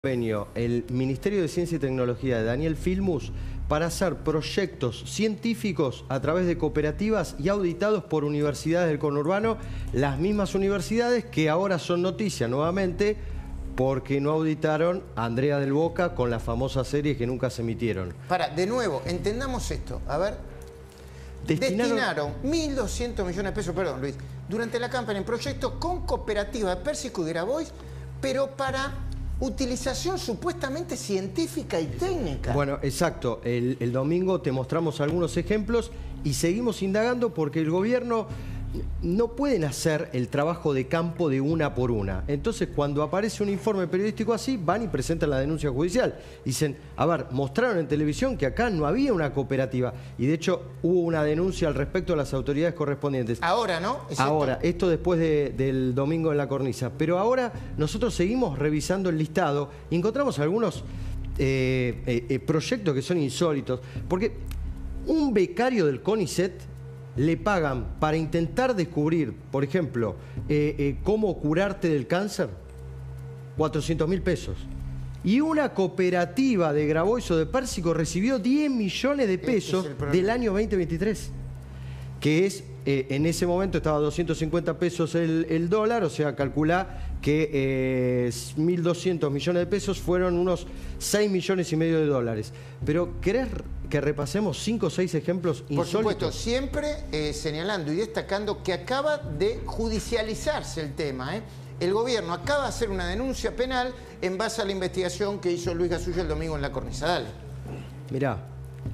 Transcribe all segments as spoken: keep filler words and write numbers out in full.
convenio el Ministerio de Ciencia y Tecnología de Daniel Filmus para hacer proyectos científicos a través de cooperativas y auditados por universidades del conurbano, las mismas universidades que ahora son noticia nuevamente porque no auditaron a Andrea del Boca con las famosas series que nunca se emitieron. Para, de nuevo, entendamos esto. A ver, destinaron, destinaron mil doscientos millones de pesos, perdón Luis, durante la campaña en proyectos con cooperativas de Pérsico y Grabois, pero para utilización supuestamente científica y técnica. Bueno, exacto. El, el domingo te mostramos algunos ejemplos y seguimos indagando porque el gobierno no pueden hacer el trabajo de campo de una por una. Entonces, cuando aparece un informe periodístico así, van y presentan la denuncia judicial. Dicen, a ver, mostraron en televisión que acá no había una cooperativa. Y de hecho, hubo una denuncia al respecto a las autoridades correspondientes. Ahora, ¿no? ¿Es ahora, esto? esto después de, del domingo en la cornisa. Pero ahora nosotros seguimos revisando el listado y encontramos algunos eh, eh, eh, proyectos que son insólitos. Porque un becario del CONICET le pagan para intentar descubrir, por ejemplo, eh, eh, cómo curarte del cáncer, cuatrocientos mil pesos. Y una cooperativa de Grabois o de Pérsico recibió diez millones de pesos este es del año veinte veintitrés. Que es, eh, en ese momento estaba a doscientos cincuenta pesos el, el dólar, o sea, calculá que eh, mil doscientos millones de pesos fueron unos seis millones y medio de dólares. Pero, ¿querés que repasemos cinco o seis ejemplos insólitos? Por supuesto, siempre eh, señalando y destacando que acaba de judicializarse el tema, ¿eh? El gobierno acaba de hacer una denuncia penal en base a la investigación que hizo Luis Gasulla el domingo en la cornisa. Dale. Mirá.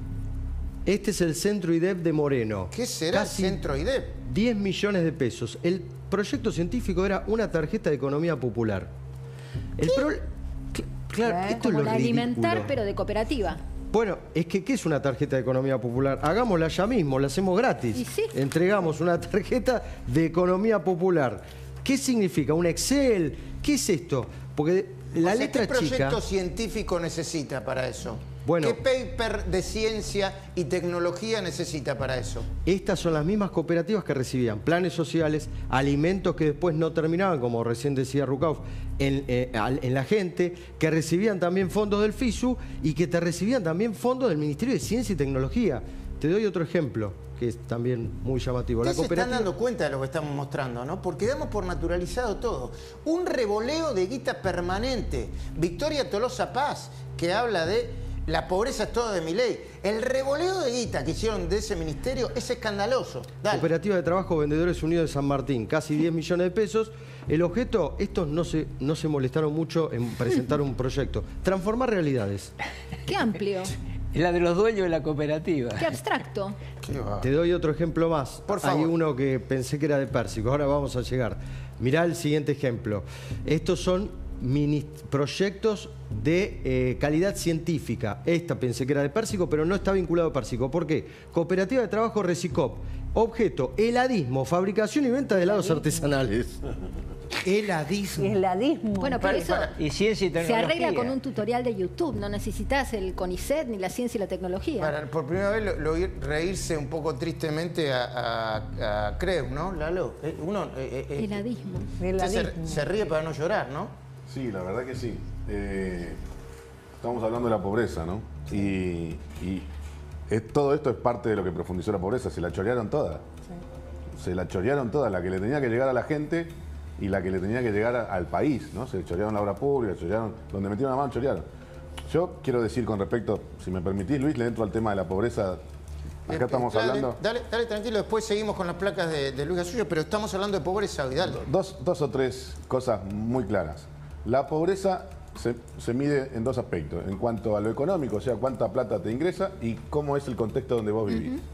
Este es el Centro I D E P de Moreno. ¿Qué será Casi el Centro I D E P? diez millones de pesos. El proyecto científico era una tarjeta de economía popular. El pro... Claro, ¿Eh? esto Como es lo la ridículo. alimentar, pero de cooperativa. Bueno, es que ¿qué es una tarjeta de economía popular? Hagámosla ya mismo, la hacemos gratis. ¿Y sí? Entregamos una tarjeta de economía popular. ¿Qué significa? ¿Un Excel? ¿Qué es esto? Porque la o sea, letra ¿qué proyecto chica... científico necesita para eso? Bueno, ¿qué paper de ciencia y tecnología necesita para eso? Estas son las mismas cooperativas que recibían planes sociales, alimentos que después no terminaban, como recién decía Rucauf, en, eh, en la gente, que recibían también fondos del FISU y que te recibían también fondos del Ministerio de Ciencia y Tecnología. Te doy otro ejemplo, que es también muy llamativo. Ustedes la cooperativa... se están dando cuenta de lo que estamos mostrando, ¿no? Porque damos por naturalizado todo. Un revoleo de guita permanente. Victoria Tolosa Paz, que habla de la pobreza es todo de mi ley. El revoleo de guita que hicieron de ese ministerio es escandaloso. Dale. Cooperativa de Trabajo Vendedores Unidos de San Martín, casi diez millones de pesos. El objeto, estos no se, no se molestaron mucho en presentar un proyecto. Transformar realidades. Qué amplio. La de los dueños de la cooperativa. Qué abstracto. Qué va. Te doy otro ejemplo más. Por favor. Hay uno que pensé que era de Pérsico, ahora vamos a llegar. Mirá el siguiente ejemplo. Estos son mini proyectos de eh, calidad científica. Esta pensé que era de Pérsico, pero no está vinculado a Pérsico. ¿Por qué? Cooperativa de Trabajo Recicop. Objeto, heladismo, fabricación y venta de helados artesanales. Heladismo. Heladismo. Bueno, pero Para, eso para. Y ciencia y se tecnología. arregla con un tutorial de YouTube. No necesitas el CONICET ni la ciencia y la tecnología. Para, por primera vez lo, lo oí reírse un poco tristemente a, a, a Creus, ¿no, Lalo? Eh, uno, eh, eh, Heladismo. usted se, se ríe para no llorar, ¿no? Sí, la verdad que sí. Eh, estamos hablando de la pobreza, ¿no? Y, y es, todo esto es parte de lo que profundizó la pobreza. Se la chorearon toda. Sí. Se la chorearon toda, la que le tenía que llegar a la gente y la que le tenía que llegar a, al país, ¿no? Se chorearon la obra pública, chorearon, donde metieron la mano, chorearon. Yo quiero decir con respecto, si me permitís, Luis, le entro al tema de la pobreza. Acá estamos dale, hablando... Dale, dale, tranquilo, después seguimos con las placas de, de Luis Gasulla, pero estamos hablando de pobreza hoy, dale. Dos, dos o tres cosas muy claras. La pobreza se, se mide en dos aspectos, en cuanto a lo económico, o sea, cuánta plata te ingresa y cómo es el contexto donde vos vivís. Uh-huh.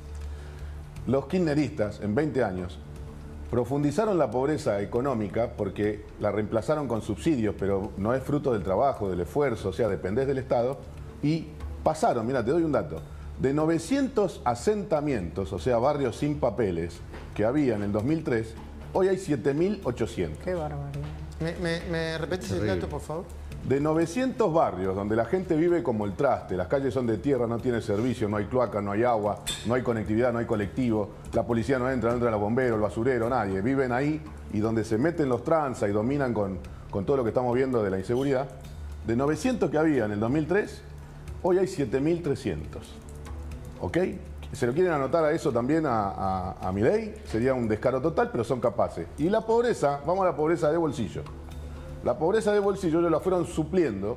Los kirchneristas, en veinte años, profundizaron la pobreza económica porque la reemplazaron con subsidios, pero no es fruto del trabajo, del esfuerzo, o sea, dependés del Estado, y pasaron, mira, te doy un dato, de novecientos asentamientos, o sea, barrios sin papeles, que había en el dos mil tres, hoy hay siete mil ochocientos. Qué barbaridad. ¿Me, me, me repetís el dato, por favor? De novecientos barrios donde la gente vive como el traste, las calles son de tierra, no tiene servicio, no hay cloaca, no hay agua, no hay conectividad, no hay colectivo, la policía no entra, no entra los bomberos, el basurero, nadie. Viven ahí y donde se meten los tranzas y dominan con, con todo lo que estamos viendo de la inseguridad, De novecientos que había en el dos mil tres, hoy hay siete mil trescientos. ¿Ok? Se lo quieren anotar a eso también a, a, a Milei, sería un descaro total, pero son capaces. Y la pobreza, vamos a la pobreza de bolsillo. La pobreza de bolsillo ellos la fueron supliendo.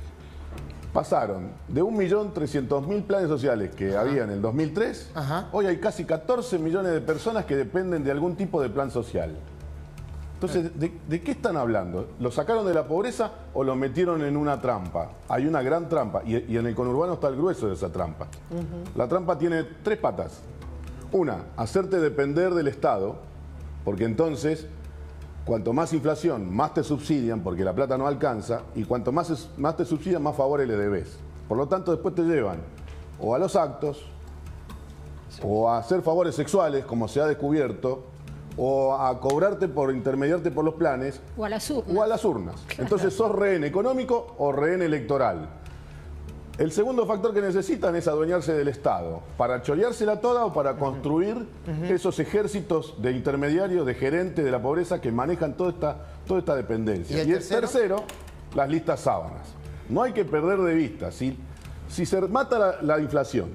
Pasaron de un millón trescientos mil planes sociales que Ajá. había en el dos mil tres, Ajá. hoy hay casi catorce millones de personas que dependen de algún tipo de plan social. Entonces, ¿de, de qué están hablando? ¿Lo sacaron de la pobreza o lo metieron en una trampa? Hay una gran trampa y, y en el conurbano está el grueso de esa trampa. Uh-huh. La trampa tiene tres patas. Una, hacerte depender del Estado, porque entonces, cuanto más inflación, más te subsidian, porque la plata no alcanza, y cuanto más, es, más te subsidian, más favores le debes. Por lo tanto, después te llevan o a los actos, sí. o a hacer favores sexuales, como se ha descubierto, o a cobrarte por intermediarte por los planes. O a las urnas. O a las urnas. Claro. Entonces sos rehén económico o rehén electoral. El segundo factor que necesitan es adueñarse del Estado, para choreársela toda o para construir uh-huh. esos ejércitos de intermediarios, de gerentes de la pobreza que manejan toda esta, toda esta dependencia. ¿Y el, y el tercero? tercero, las listas sábanas. No hay que perder de vista, si, si se mata la, la inflación,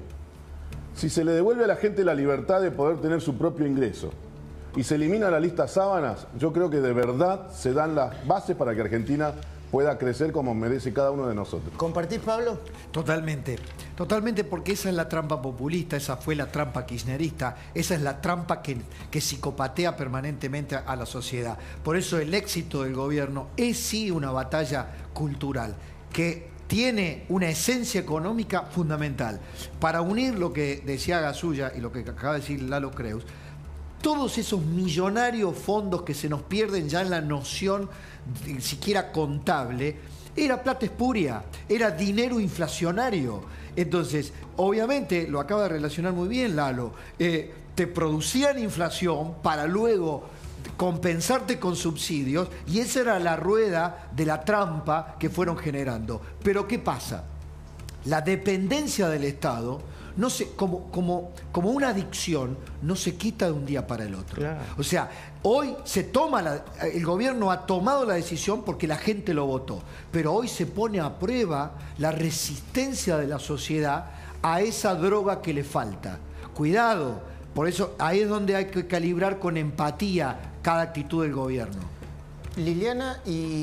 si se le devuelve a la gente la libertad de poder tener su propio ingreso, y se elimina la lista sábanas, yo creo que de verdad se dan las bases para que Argentina pueda crecer como merece cada uno de nosotros. ¿Compartís, Pablo? Totalmente, totalmente, porque esa es la trampa populista, esa fue la trampa kirchnerista, esa es la trampa que, que psicopatea permanentemente a la sociedad. Por eso el éxito del gobierno es sí una batalla cultural, que tiene una esencia económica fundamental. Para unir lo que decía Gasulla y lo que acaba de decir Lalo Creus, todos esos millonarios fondos que se nos pierden ya en la noción ni siquiera contable, era plata espuria, era dinero inflacionario. Entonces, obviamente, lo acaba de relacionar muy bien Lalo, eh, te producían inflación para luego compensarte con subsidios y esa era la rueda de la trampa que fueron generando. Pero ¿qué pasa? La dependencia del Estado, no se, como, como, como una adicción, no se quita de un día para el otro. Claro. O sea, hoy se toma la, el gobierno ha tomado la decisión porque la gente lo votó, pero hoy se pone a prueba la resistencia de la sociedad a esa droga que le falta. Cuidado, por eso ahí es donde hay que calibrar con empatía cada actitud del gobierno. Liliana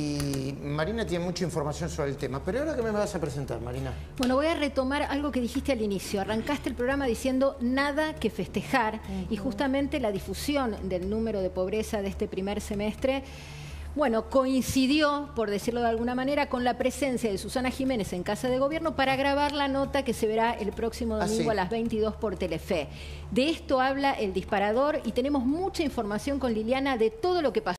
y Marina tienen mucha información sobre el tema, pero ahora ¿qué me vas a presentar, Marina? Bueno, voy a retomar algo que dijiste al inicio. Arrancaste el programa diciendo nada que festejar uh-huh. y justamente la difusión del número de pobreza de este primer semestre, bueno, coincidió, por decirlo de alguna manera, con la presencia de Susana Jiménez en Casa de Gobierno para grabar la nota que se verá el próximo domingo ah, sí. a las veintidós por Telefe. De esto habla El Disparador y tenemos mucha información con Liliana de todo lo que pasó.